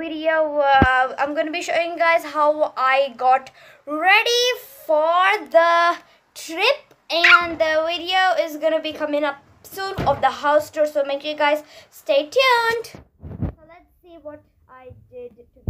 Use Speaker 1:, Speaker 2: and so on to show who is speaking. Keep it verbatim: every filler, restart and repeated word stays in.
Speaker 1: video. uh, I'm gonna be showing you guys how I got ready for the trip, and the video is gonna be coming up soon of the house tour, so make sure you guys stay tuned. So let's see what I did today.